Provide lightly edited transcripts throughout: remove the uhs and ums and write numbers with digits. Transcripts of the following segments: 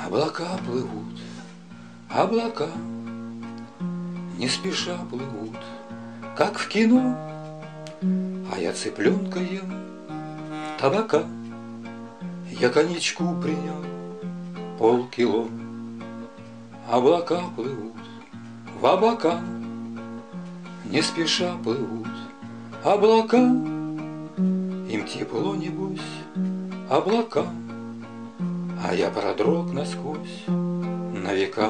Облака плывут, облака не спеша плывут, как в кино, а я цыпленка ем табака. Я коньячку принял полкило. Облака плывут в облака, не спеша плывут облака. Им тепло, небось, облака, а я продрог насквозь на века.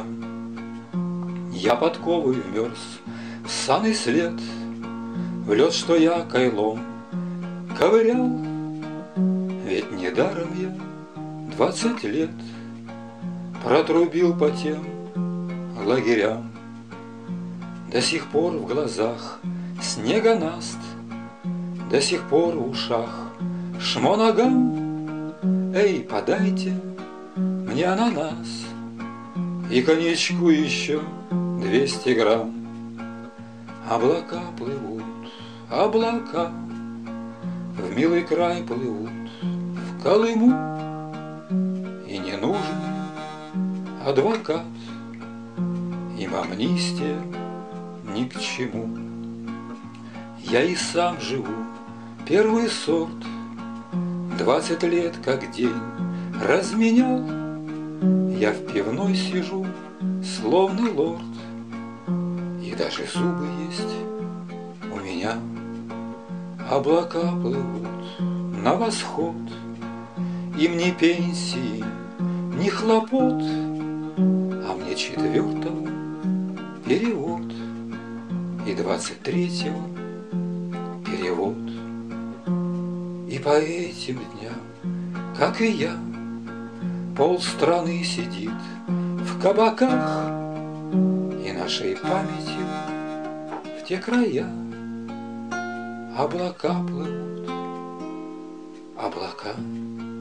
Я подковой вмерз в санный след, в лед, что я кайлом ковырял. Ведь недаром я 20 лет протрубил по тем лагерям. До сих пор в глазах снегонаст, до сих пор в ушах шмоногам. Эй, подайте мне ананас и коньячку еще 200 грамм. Облака плывут, облака в милый край плывут, в Колыму. И не нужен адвокат, им амнистия ни к чему. Я и сам живу первый сорт, 20 лет как день разменял. Я в пивной сижу, словно лорд, и даже зубы есть у меня. Облака плывут на восход, им ни пенсии, ни хлопот, а мне 4-го перевод и 23-го перевод. И по этим дням, как и я, полстраны сидит в кабаках, и нашей памятью в те края облака плывут, облака.